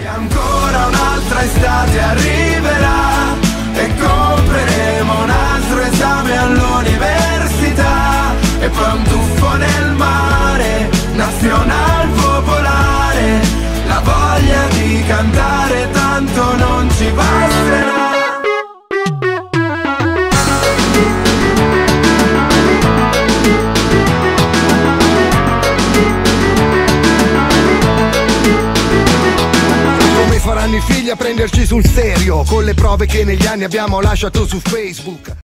Ancora un'altra estate arriverà e compreremo un altro esame all'università e poi un tuffo nel mare, nazional popolare, la voglia di cantare tanto non ci basterà. Faranno i figli a prenderci sul serio con le prove che negli anni abbiamo lasciato su Facebook.